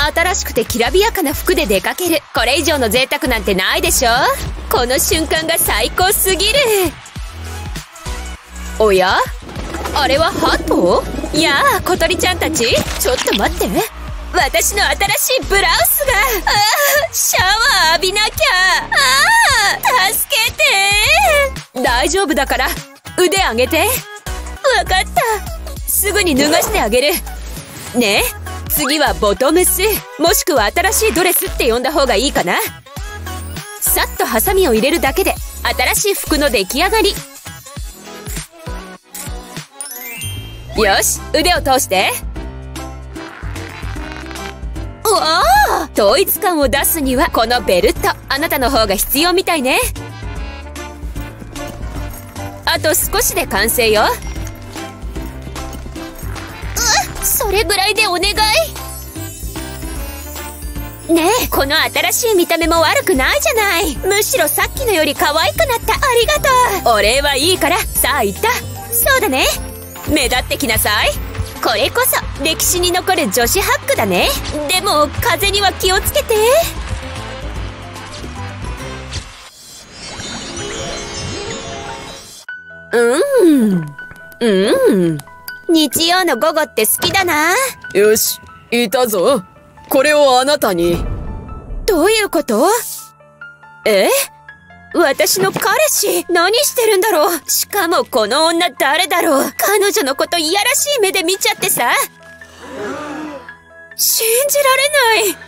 新しくてきらびやかな服で出かける。これ以上の贅沢なんてないでしょ。この瞬間が最高すぎる。おや、あれはハト？やあ、小鳥ちゃんたち、ちょっと待って。私の新しいブラウスが、シャワー浴びなきゃ。助けて。大丈夫だから、腕上げて。わかった。すぐに脱がしてあげる。ねえ、次はボトムス、もしくは新しいドレスって呼んだ方がいいかな。さっとハサミを入れるだけで、新しい服の出来上がり。よし、腕を通して。うわあ、統一感を出すにはこのベルト、あなたの方が必要みたいね。あと少しで完成よ。それぐらいでお願い。ねえ、この新しい見た目も悪くないじゃない。むしろさっきのより可愛くなった。ありがとう。お礼はいいから、さあ行った。そうだね、目立ってきなさい。これこそ歴史に残る女子ハックだね。でも風には気をつけて。日曜の午後って好きだな。 よし、いたぞ。これをあなたに。 どういうこと？私の彼氏、何してるんだろう。しかもこの女誰だろう。彼女のこといやらしい目で見ちゃってさ。信じられない。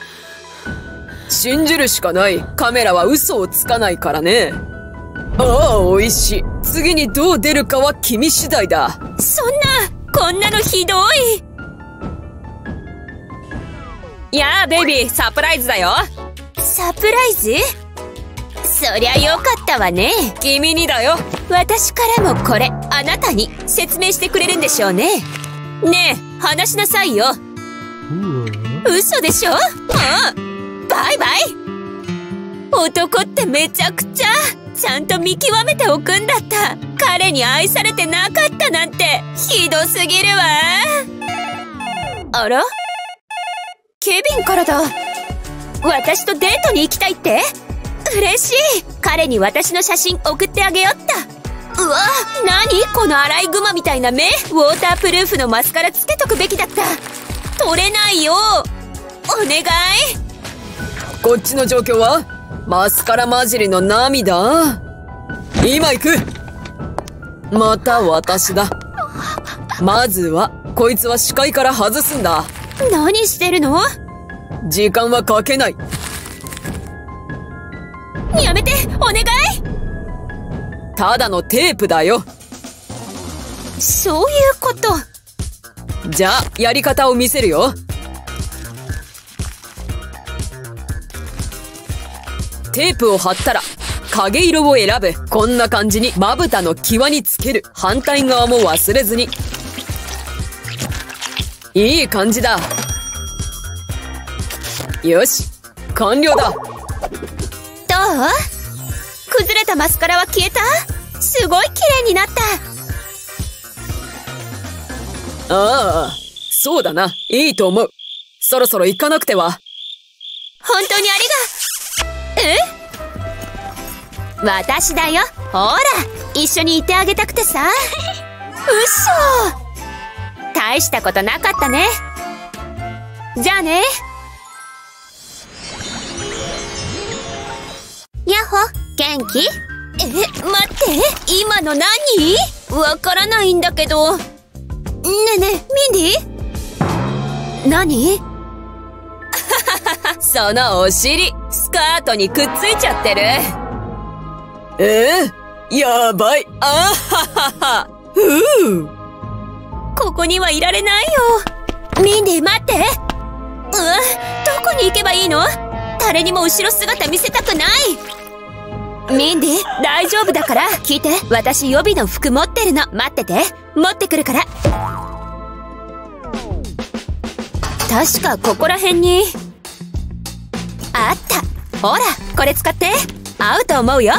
信じるしかない。カメラは嘘をつかないからね。ああ、美味しい。次にどう出るかは君次第だ。 そんな、こんなのひどい。やあベイビー、サプライズだよ。サプライズ？そりゃよかったわね。 君にだよ。 私からもこれ、あなたに説明してくれるんでしょうね。ねえ、話しなさいよ。嘘でしょ？バイバイ。男ってめちゃくちゃ、ちゃんと見極めておくんだった。彼に愛されてなかったなんて、ひどすぎるわ。あら？ケビンからだ。私とデートに行きたいって？嬉しい。彼に私の写真送ってあげよった。うわ、何このアライグマみたいな目。ウォータープルーフのマスカラつけとくべきだった。取れないよ。お願い。 こっちの状況は？マスカラ混じりの涙。今行く。また私だ。まずはこいつは視界から外すんだ。 何してるの？ 時間はかけない。 やめて、お願い。 ただのテープだよ。 そういうこと。 じゃあやり方を見せるよ。テープを貼ったら影色を選ぶ。こんな感じにまぶたの際につける。反対側も忘れずに。いい感じだ。よし、完了だ。 どう？崩れたマスカラは消えた？すごい綺麗になった。 ああ、そうだな。いいと思う。そろそろ行かなくては。 本当に私だよ。ほら、一緒にいてあげたくてさ。嘘。大したことなかったね。じゃあね。やっほ、元気？待って、今の何？わからないんだけど。ねえねえ、ミンディ？何？ そのお尻、スカートにくっついちゃってる。やばい。あははは。 ここにはいられないよ。ミンディ、待って。どこに行けばいいの？誰にも後ろ姿見せたくない。ミンディ、大丈夫だから聞いて。私予備の服持ってるの。待ってて、持ってくるから。確かここら辺にあった。ほら、これ使って。合うと思うよ。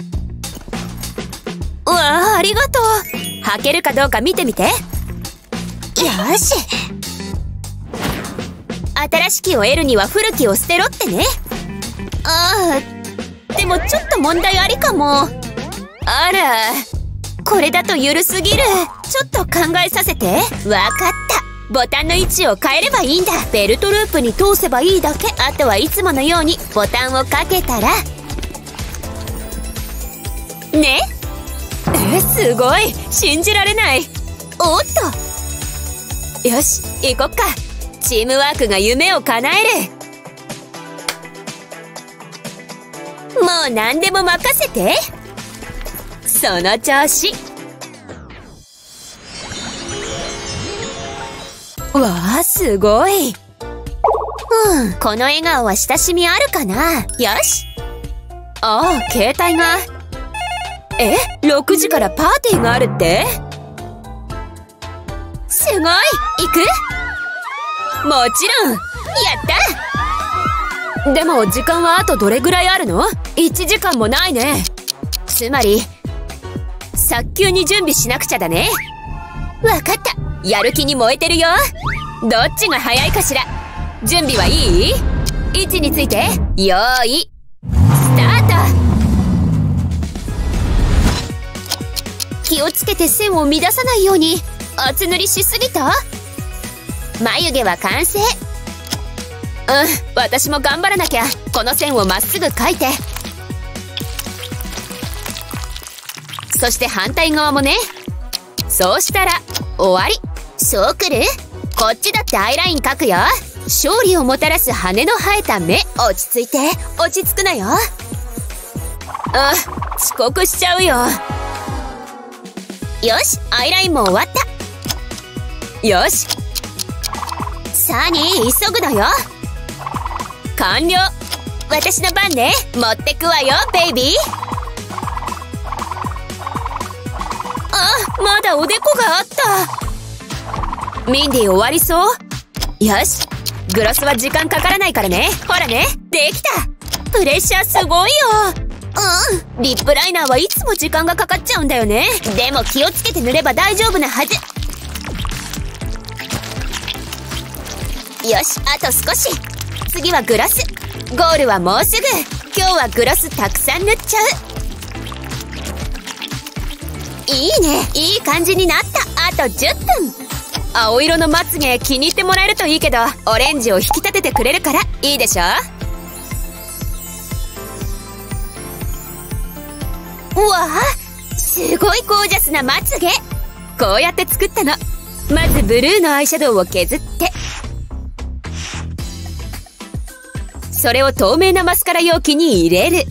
うわあ、ありがとう。履けるかどうか見てみて。よし。 新しきを得るには古きを捨てろってね。ああ、でもちょっと問題ありかも。あら、これだと緩すぎる。ちょっと考えさせて。わかった。ボタンの位置を変えればいいんだ。ベルトループに通せばいいだけ。あとはいつものようにボタンをかけたらね。すごい、信じられない。おっと、よし行こっか。チームワークが夢を叶える。もう何でも任せて。その調子。わあ、すごい。この笑顔は親しみあるかな。よし。ああ、携帯が。6時からパーティーがあるって。すごい。行く？もちろん。やった。でも時間はあとどれぐらいあるの？1時間もないね。つまり早急に準備しなくちゃだね。わかった。やる気に燃えてるよ。どっちが早いかしら。準備はいい？位置について。よーいスタート。気をつけて線を乱さないように。厚塗りしすぎた？眉毛は完成。私も頑張らなきゃ。この線をまっすぐ描いて。そして反対側もね。そうしたら終わり。そうくる？こっちだってアイライン描くよ。勝利をもたらす羽の生えた目。落ち着いて。落ち着くなよ。遅刻しちゃうよ。よし、アイラインも終わった。よし。さあに急ぐのよ。完了。私の番ね。持ってくわよベイビー。まだおでこがあった。ミンディ終わりそう？よし。グロスは時間かからないからね。ほらね、できた。プレッシャーすごいよ。リップライナーはいつも時間がかかっちゃうんだよね。でも気をつけて塗れば大丈夫なはず。よし、あと少し。次はグロス。ゴールはもうすぐ。今日はグロスたくさん塗っちゃう。いいね、いい感じになった。あと10分。青色のまつげ気に入ってもらえるといいけど、オレンジを引き立ててくれるからいいでしょ。うわあ、すごいゴージャスなまつげ。こうやって作ったの。まずブルーのアイシャドウを削って、それを透明なマスカラ容器に入れる。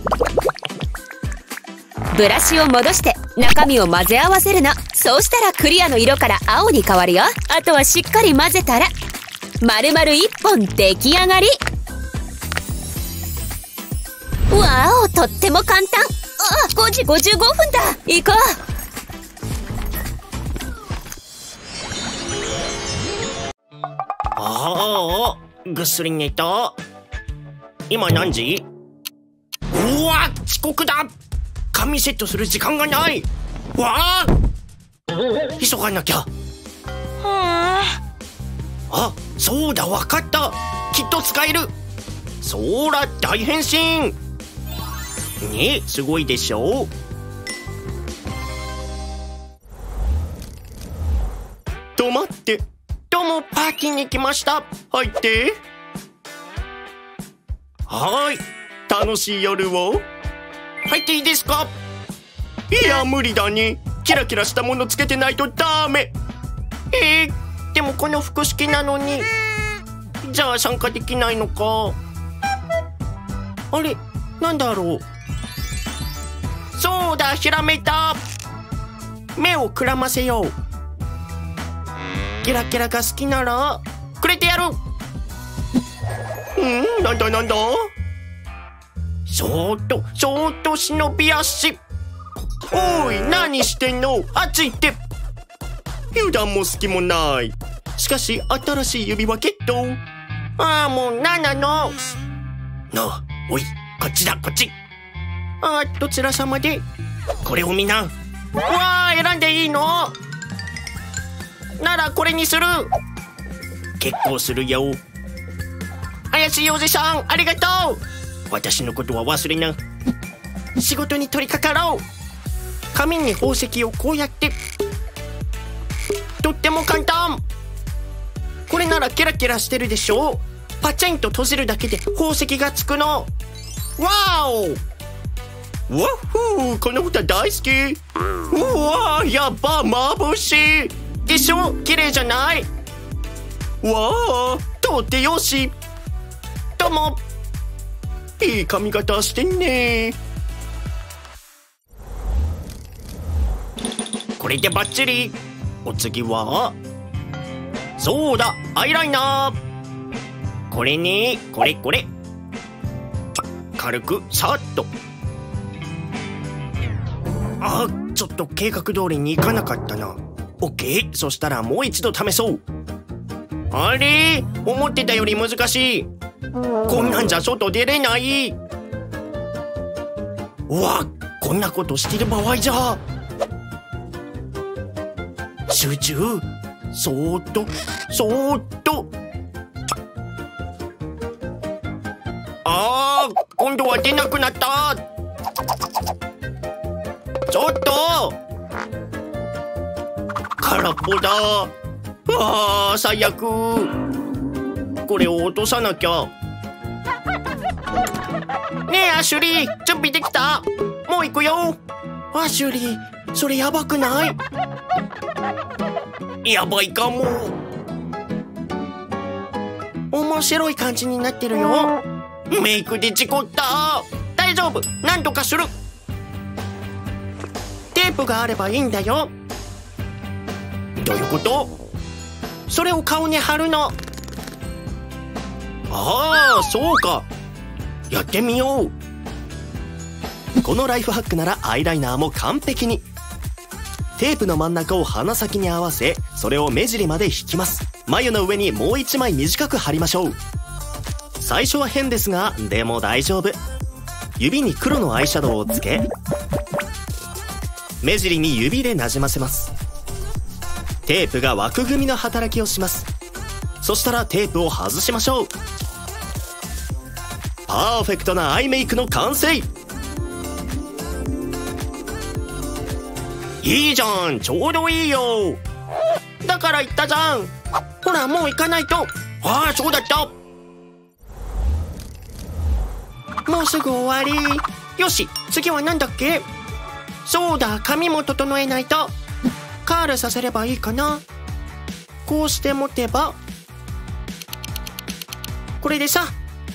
ブラシを戻して中身を混ぜ合わせるの。そうしたらクリアの色から青に変わるよ。あとはしっかり混ぜたら丸々1本出来上がり。わお、とっても簡単。5時55分だ。行こう。ぐっすり寝た。今何時？うわ、遅刻だ。髪セットする時間がない。わあ、急がなきゃ。そうだ、わかった。きっと使える。そら、大変身ね。すごいでしょ。止まって。どうも、パーティーに来ました。入って。はい、楽しい夜を。入っていいですか？いや、無理だね。キラキラしたものつけてないとダメ。でもこの服好きなのに。じゃあ参加できないのか。あれ、なんだろう。そうだ、ひらめいた。目をくらませよう。キラキラが好きならくれてやる。なんだなんだ。そーっと忍び足。おい、何してんの。あっち行って。油断も隙もない。しかし新しい指輪ゲット。もう何なの。おい、こっちだ、こっち。どちら様で。これを見な。わあ、選んでいいのならこれにする。結構するよ。 怪しいおじさん、ありがとう。私のことは忘れな。仕事に取り掛かろう。紙に宝石をこうやって。とっても簡単。これならキラキラしてるでしょ。パチンと閉じるだけで宝石がつくの。わーお。わっふー、この歌大好き。うわー、やっば、眩しいでしょ。綺麗じゃない。わー、とってよし。どうも。いい髪型してんね。これでバッチリ。お次は、そうだ、アイライナー。これね、これ。軽くさっと。あ、ちょっと計画通りにいかなかったな。オッケー。そしたらもう一度試そう。あれ、思ってたより難しい。こんなんじゃ外出れない。うわ、こんなことしてる場合じゃ。集中。そーっと。あー、今度は出なくなった。ちょっと空っぽだ。あー、最悪。これを落とさなきゃ。ねえアシュリー、準備できた？もう行くよ。アシュリー、それやばくない？やばいかも。面白い感じになってるよ。メイクで事故った。大丈夫、なんとかする。テープがあればいいんだよ。どういうこと？それを顔に貼るの。ああ、そうか。やってみよう。このライフハックならアイライナーも完璧に。テープの真ん中を鼻先に合わせ、それを目尻まで引きます。眉の上にもう一枚短く貼りましょう。最初は変ですが、でも大丈夫。指に黒のアイシャドウをつけ、目尻に指でなじませます。テープが枠組みの働きをします。そしたらテープを外しましょう。パーフェクトなアイメイクの完成。いいじゃん、ちょうどいいよ。だから言ったじゃん。ほら、もう行かないと。ああ、そうだった。もうすぐ終わり。よし、次は何だっけ？そうだ、髪も整えないと。カールさせればいいかな。こうして持てば、これでさ。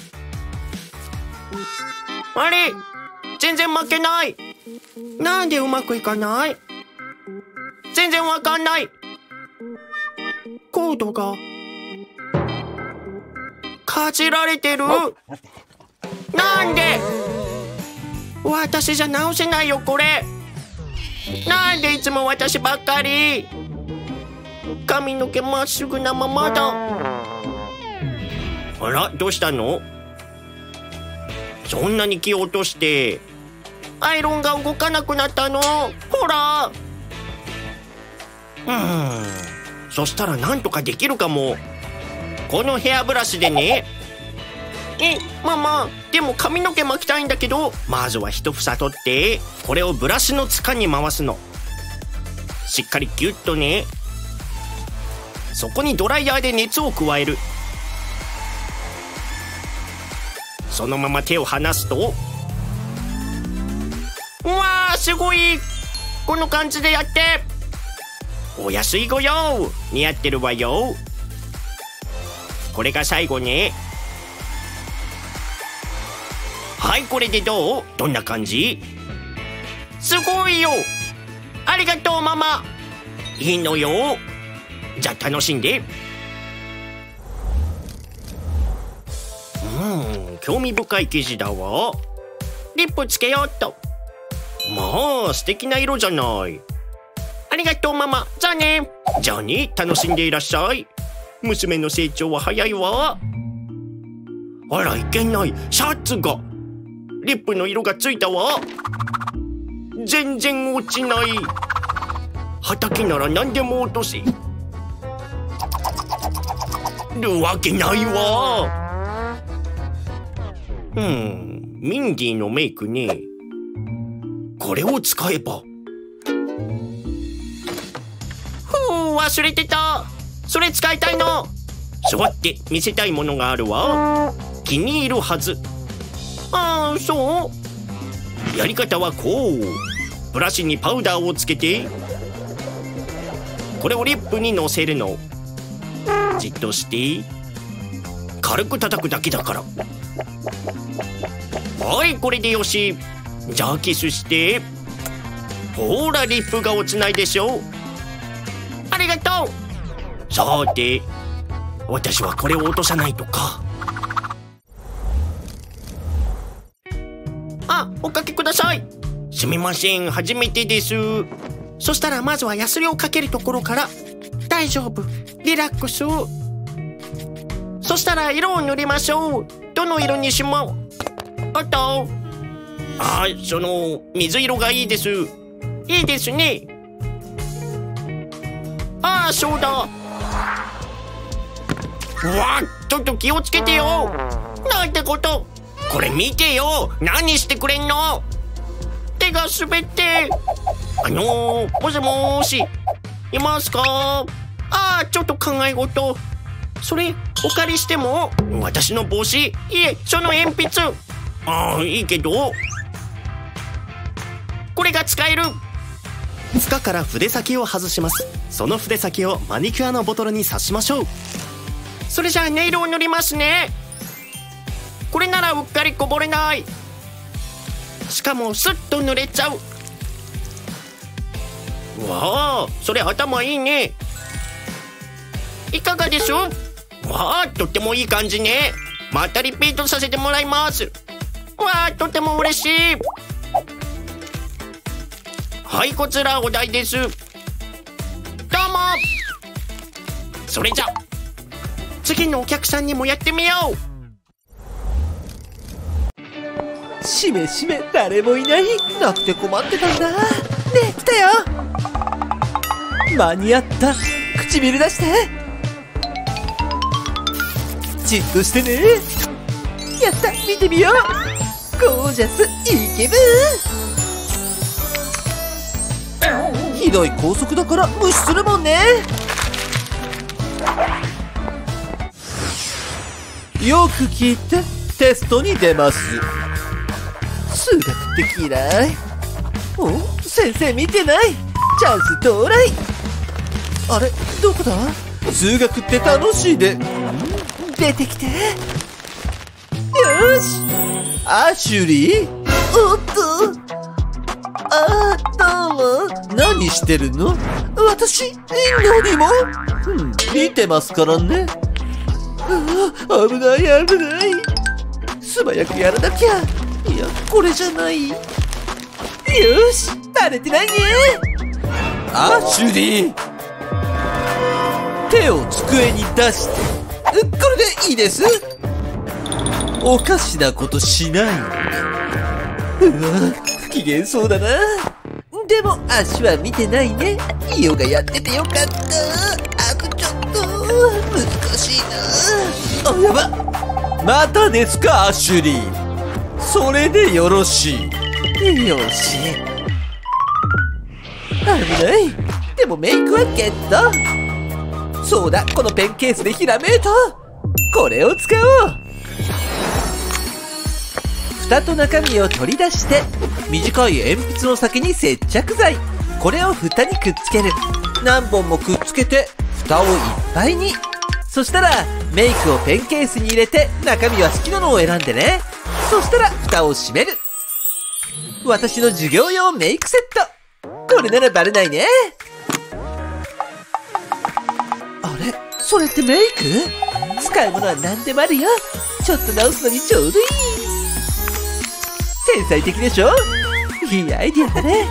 あれ、全然負けない。なんでうまくいかない？全然わかんない。コードがかじられてる。なんで？私じゃ直せないよこれ。なんでいつも私ばっかり。髪の毛まっすぐなままだ。あら、どうしたの？そんなに気を落として。アイロンが動かなくなったの。ほら。そしたらなんとかできるかも。このヘアブラシでね。ママ、でも髪の毛巻きたいんだけど。まずは一房取って、これをブラシのつかに回すの。しっかりギュッとね。そこにドライヤーで熱を加える。そのまま手を離すと、うわー、すごい。この感じでやって。お安いご用。似合ってるわよ。これが最後ね。はい、これでどう？どんな感じ？すごいよ。ありがとうママ。いいのよ。じゃあ楽しんで。興味深い生地だわ。リップつけようっと。まあ素敵な色じゃない。ありがとうママ。じゃあね。じゃあね、楽しんでいらっしゃい。娘の成長は早いわ。あら、いけない。シャツが。リップの色がついたわ。全然落ちない。畑なら何でも落とせるわけないわ。 ミンディのメイクね。これを使えば。忘れてた。それ使いたいの。座って見せたいものがあるわ。気に入るはず。そう。やり方はこう。ブラシにパウダーをつけて、これをリップにのせるの。じっとして軽く叩くだけだから。はい、これでよし。じゃあキスして。ほら、リップが落ちないでしょ。ありがとう。さて、私はこれを落とさないとか。おかけください。すみません、初めてです。そしたらまずはヤスリをかけるところから。大丈夫、リラックス。そしたら色を塗りましょう。どの色にしも。その水色がいいです。いいですね。そうだ。ちょっと気をつけてよ。なんてこと。これ見てよ。何してくれんの。手が滑って。もしもーし、いますか。ちょっと考え事。それお借りしても。私の帽子、いえ、その鉛筆。いいけど、これが使える。 つかから筆先を外します。その筆先をマニキュアのボトルに刺しましょう。 それじゃあネイルを塗りますね。これならうっかりこぼれない。しかもスッと塗れちゃう。それ頭いいね。いかがです？とってもいい感じね。またリピートさせてもらいます。とっても嬉しい。はい、こちらお代です。どうも。それじゃ次のお客さんにもやってみよう。しめしめ、誰もいない。なくて困ってたんだ。ねえ、来たよ。間に合った。唇出して。じっとしてね。やった、見てみよう。ゴージャスイケブー。ひどい高速だから無視するもんね。よく聞いて、テストに出ます。数学って嫌い。先生見てない。チャンス到来。あれ、どこだ。数学って楽しいで。出てきて。よし。アシュリー。おっと。どうも。何してるの。私、何も。見てますからね。危ない危ない。素早くやらなきゃ。いや、これじゃない。よし、垂れてないね。アシュリー。手を机に出して。これでいいです。おかしなことしない。不機嫌そうだな。でも足は見てないね。ヨガやっててよかった。ちょっと難しいな。やば。またですか、アシュリー。それでよろしい。よし。危ない。でもメイクはゲット。そうだ、このペンケースでひらめいた。これを使おう。蓋と中身を取り出して、短い鉛筆の先に接着剤。これを蓋にくっつける。何本もくっつけて蓋をいっぱいに。そしたらメイクをペンケースに入れて、中身は好きなのを選んでね。そしたら蓋を閉める。私の授業用メイクセット。これならバレないね。あれ、それってメイク？使うものは何でもあるよ。ちょっと直すのにちょうどいい。天才的でしょ？いいアイディアだね。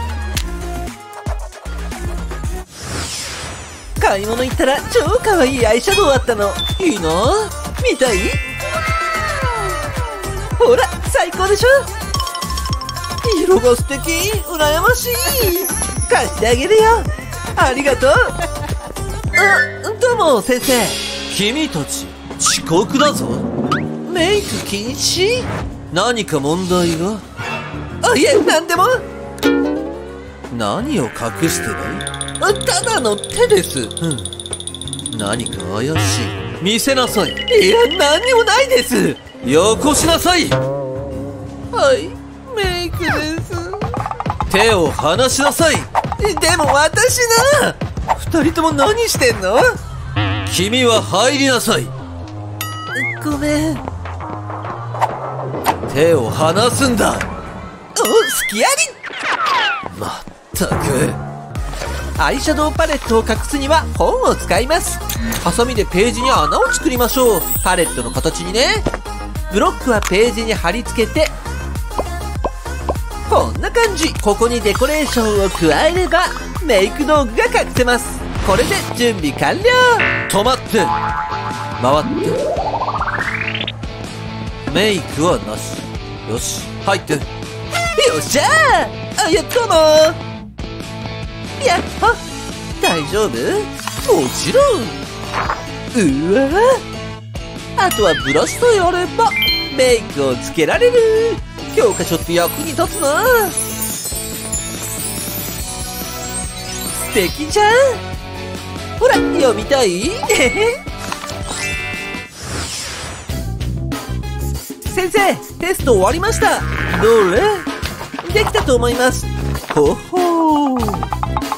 買い物行ったら超かわいいアイシャドウあったの。いいな。見たい？ほら、最高でしょ？色が素敵。羨ましい。貸してあげるよ。ありがとう。どうも先生。君たち遅刻だぞ。メイク禁止？ 何か問題が？いえ、なんでも。何を隠してる？ただの手です。何か怪しい。見せなさい。いや、何にもないです。よこしなさい。はい、メイクです。手を離しなさい。でも私な。二人とも何してんの？君は入りなさい。ごめん。手を離すんだ。隙あり。まったく。アイシャドウパレットを隠すには本を使います。ハサミでページに穴を作りましょう。パレットの形にね。ブロックはページに貼り付けて、こんな感じ。ここにデコレーションを加えればメイク道具が隠せます。これで準備完了。止まって、回って。メイクはなし。よし、入って。よっしゃー。やったな。やっほ。大丈夫？もちろん。うわ、あとはブラシさえあればメイクをつけられる。教科書って役に立つな。素敵じゃん。ほら、読みたい？先生、テスト終わりました。どれ？できたと思います。ほほー。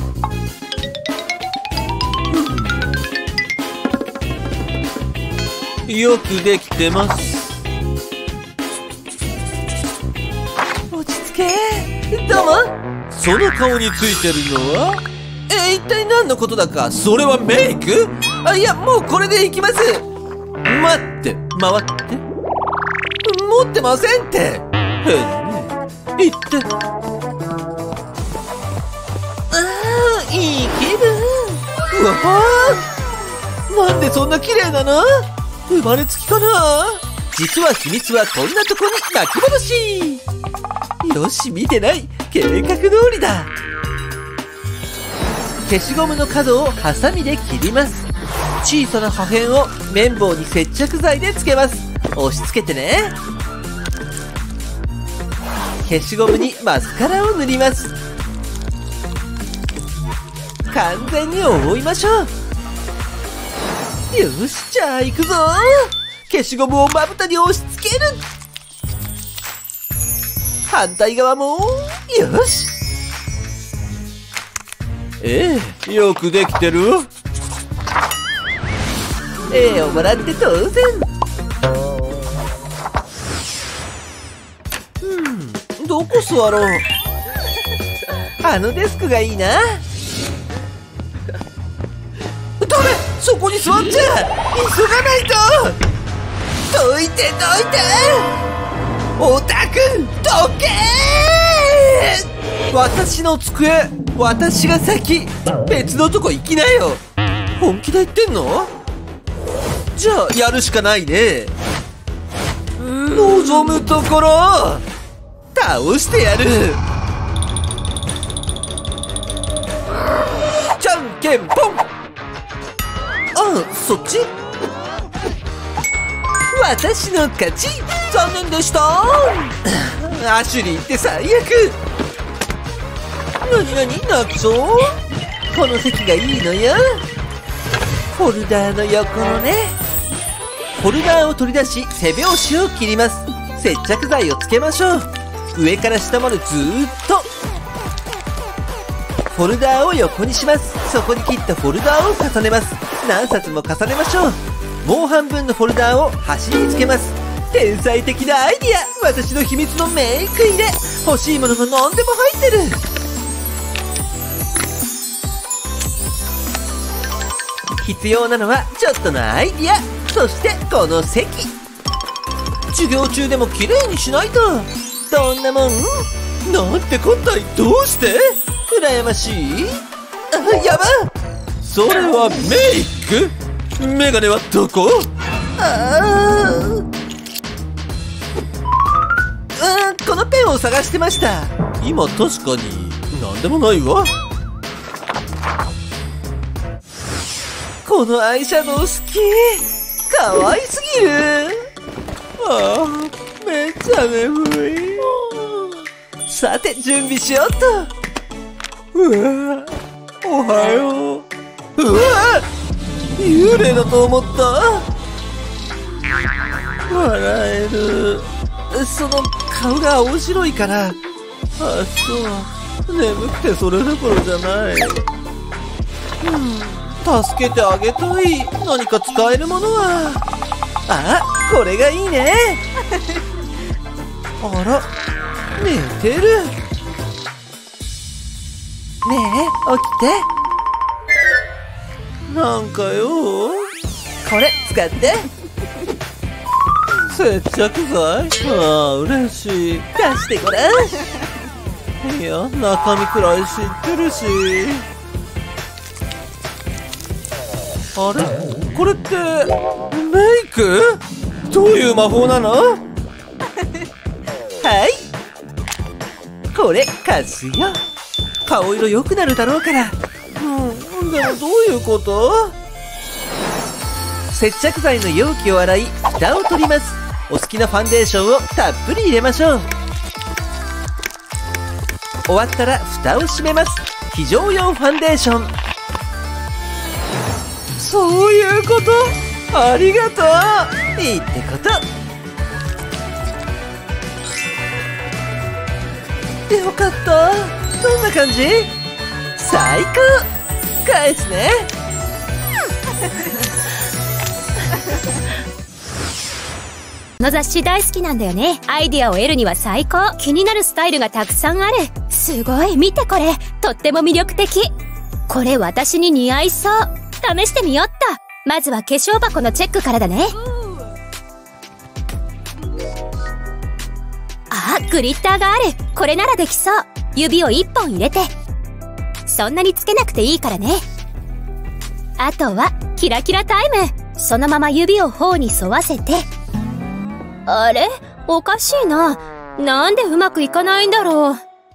よくできてます。落ち着け。どうも。その顔についてるのは？一体何のことだか。それはメイク？いや、もうこれでいきます。待って、回って。持ってませんって。言って。いい気分。うわー、なんでそんな綺麗なの？生まれつきかな？実は秘密はこんなとこに巻き戻し。よし、見てない。計画通りだ。消しゴムの角をハサミで切ります。小さな破片を綿棒に接着剤でつけます。押し付けてね。消しゴムにマスカラを塗ります。完全に覆いましょう。よし、じゃあ行くぞ。消しゴムをまぶたに押し付ける。反対側も。よし。よくできてる。をもらって当然。どこ座ろう。あのデスクがいいな。ダメ、そこに座っちゃ。急がないと。どいてどいて。オタクどけー。私の机、私が先。別のとこ行きなよ。本気で言ってんの？じゃあやるしかないね。望むところ倒してやる。じゃんけんぽん。そっち？私の勝ち。残念でした。アシュリーって最悪。なになに、泣きそう？この席がいいのよ。フォルダーの横のね。フォルダーを取り出し背拍子を切ります。接着剤をつけましょう。上から下までずーっと。フォルダーを横にします。そこに切ったフォルダーを重ねます。何冊も重ねましょう。もう半分のフォルダーを端につけます。天才的なアイディア。私の秘密のメイク入れ。欲しいものが何でも入ってる。必要なのはちょっとのアイディア。そしてこの席。授業中でも綺麗にしないと。どんなもん？なんてこったい。どうして？羨ましい？やば。それはメイク？メガネはどこ？このペンを探してました。今確かに何でもないわ。このアイシャドウ好き。可愛すぎる。めっちゃ眠い。さて、準備しようっと。うわ、おはよう。うわ、幽霊だと思った。笑える。その顔が青白いから。あ、そう。眠くてそれどころじゃない。助けてあげたい。何か使えるものは。あ、これがいいね。あら、寝てる。ねえ、起きて。なんかよ。これ使って。接着剤？ああ、嬉しい。貸してごらん。いや、中身くらい知ってるし。あれ？これって、メイク？どういう魔法なの？はい。これ、貸すよ。顔色良くなるだろうから。でもどういうこと？接着剤の容器を洗い、蓋を取ります。お好きなファンデーションをたっぷり入れましょう。終わったら蓋を閉めます。非常用ファンデーション。そういうこと？ありがとう。いいってこと。よかった。どんな感じ？最高。返すね。 この雑誌大好きなんだよね。アイディアを得るには最高。気になるスタイルがたくさんある。すごい、見てこれ。とっても魅力的。これ私に似合いそう。試してみよっと。まずは化粧箱のチェックからだね。あ、グリッターがある。これならできそう。指を1本入れて。そんなにつけなくていいからね。あとはキラキラタイム。そのまま指を頬に沿わせて。あれ？おかしいな。なんでうまくいかないんだろう。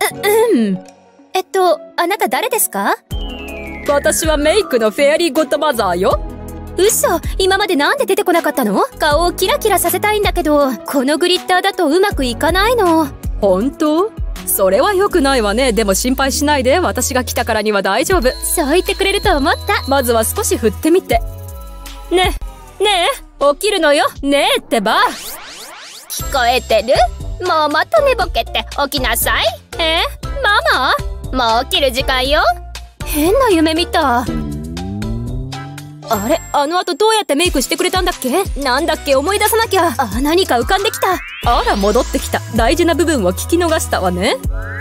あなた誰ですか？ 私はメイクのフェアリーゴッドマザーよ。 嘘。今までなんで出てこなかったの？顔をキラキラさせたいんだけど、このグリッターだとうまくいかないの。 本当？それは良くないわね。でも心配しないで。私が来たからには大丈夫。 そう言ってくれると思った。 まずは少し振ってみて。 ねえ、起きるのよ。ねえってば。聞こえてる？もうまた寝ぼけて起きなさい。ママ？もう起きる時間よ。変な夢見た。あれ？あの後どうやってメイクしてくれたんだっけ？なんだっけ？思い出さなきゃ。あ、何か浮かんできた。 あら、戻ってきた。大事な部分を聞き逃したわね。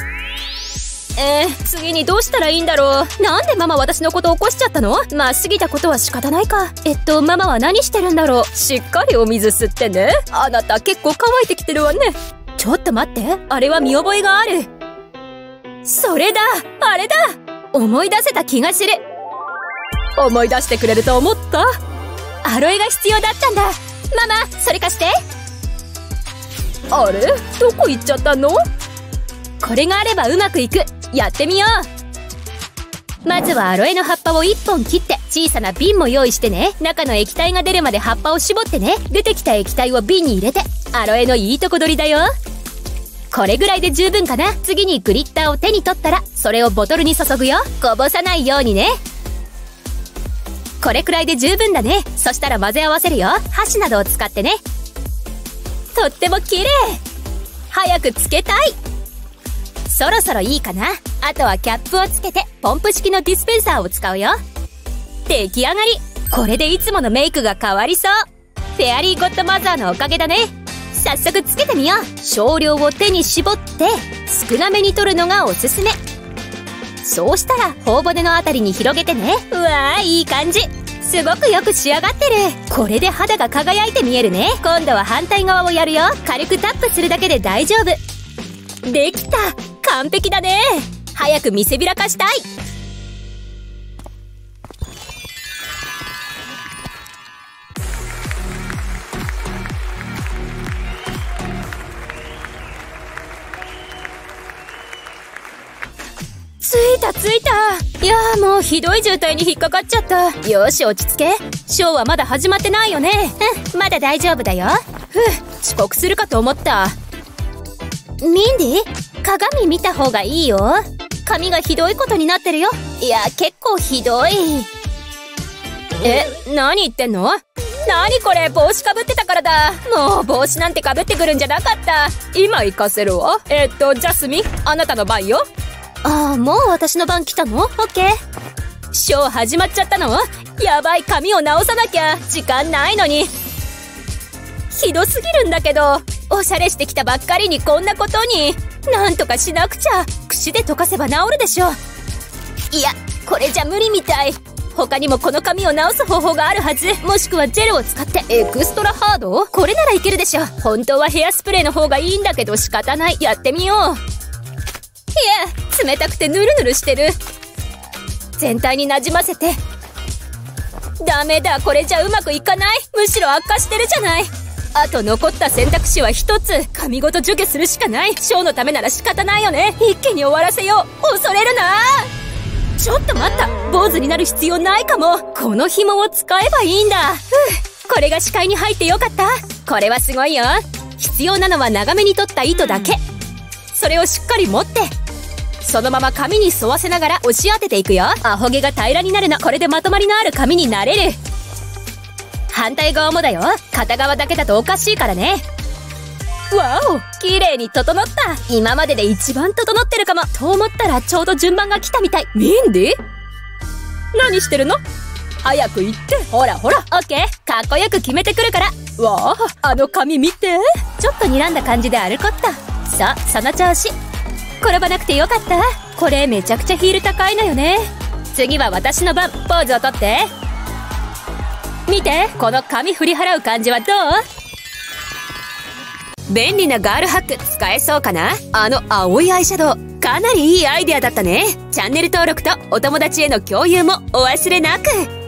次にどうしたらいいんだろう。なんでママ私のこと起こしちゃったの？まあ過ぎたことは仕方ないか。ママは何してるんだろう。 しっかりお水吸ってね。あなた結構乾いてきてるわね。 ちょっと待って。あれは見覚えがある。それだ！あれだ！思い出せた気がする。 思い出してくれると思った？ アロエが必要だったんだ。ママ、それ貸して。 あれ？どこ行っちゃったの？ これがあればうまくいく。やってみよう。まずはアロエの葉っぱを1本切って小さな瓶も用意してね。中の液体が出るまで葉っぱを絞ってね。出てきた液体を瓶に入れて。アロエのいいとこ取りだよ。これぐらいで十分かな。次にグリッターを手に取ったらそれをボトルに注ぐよ。こぼさないようにね。これくらいで十分だね。そしたら混ぜ合わせるよ。箸などを使ってね。とっても綺麗。早くつけたい。そろそろいいかな。あとはキャップをつけてポンプ式のディスペンサーを使うよ。出来上がり。これでいつものメイクが変わりそう。フェアリーゴッドマザーのおかげだね。早速つけてみよう。少量を手に絞って少なめに取るのがおすすめ。そうしたら頬骨のあたりに広げてね。うわー、いい感じ。すごくよく仕上がってる。これで肌が輝いて見えるね。今度は反対側をやるよ。軽くタップするだけで大丈夫。できた。完璧だね。早く見せびらかしたい。ついたついた。いやー、もうひどい渋滞に引っかかっちゃった。よし、落ち着け。ショーはまだ始まってないよね。まだ大丈夫だよ。遅刻するかと思った。 ミンディ、鏡見た方がいいよ。髪がひどいことになってるよ。いや、結構ひどい。何言ってんの？何これ、帽子かぶってたからだ。もう帽子なんてかぶってくるんじゃなかった。今行かせるわ。ジャスミン、あなたの番よ。ああ、もう私の番来たの？オッケー。ショー始まっちゃったの？やばい、髪を直さなきゃ。時間ないのに。ひどすぎるんだけど。おしゃれしてきたばっかりにこんなことに。なんとかしなくちゃ。櫛で溶かせば治るでしょ。いや、これじゃ無理みたい。他にもこの髪を直す方法があるはず。もしくはジェルを使ってエクストラハード？これならいけるでしょ。本当はヘアスプレーの方がいいんだけど仕方ない。やってみよう。いや、冷たくてヌルヌルしてる。全体になじませて。ダメだ、これじゃうまくいかない。むしろ悪化してるじゃない。あと残った選択肢は一つ。髪ごと除去するしかない。ショーのためなら仕方ないよね。一気に終わらせよう。恐れるな。ちょっと待った。坊主になる必要ないかも。この紐を使えばいいんだ。これが視界に入ってよかった。これはすごいよ。必要なのは長めに取った糸だけ。それをしっかり持って、そのまま髪に沿わせながら押し当てていくよ。アホ毛が平らになるの。これでまとまりのある髪になれる。反対側もだよ。片側だけだとおかしいからね。わお、綺麗に整った。今までで一番整ってるかも。と思ったらちょうど順番が来たみたい。ミンディ？何してるの？早く言って。ほらほら。オッケー。かっこよく決めてくるから。わあ、あの髪見て。ちょっと睨んだ感じで歩こった。さあ、その調子。転ばなくてよかった。これめちゃくちゃヒール高いのよね。次は私の番。ポーズをとって。見て、この髪振り払う感じはどう？便利なガールハック使えそうかな？あの青いアイシャドウ、かなりいいアイデアだったね。チャンネル登録とお友達への共有もお忘れなく。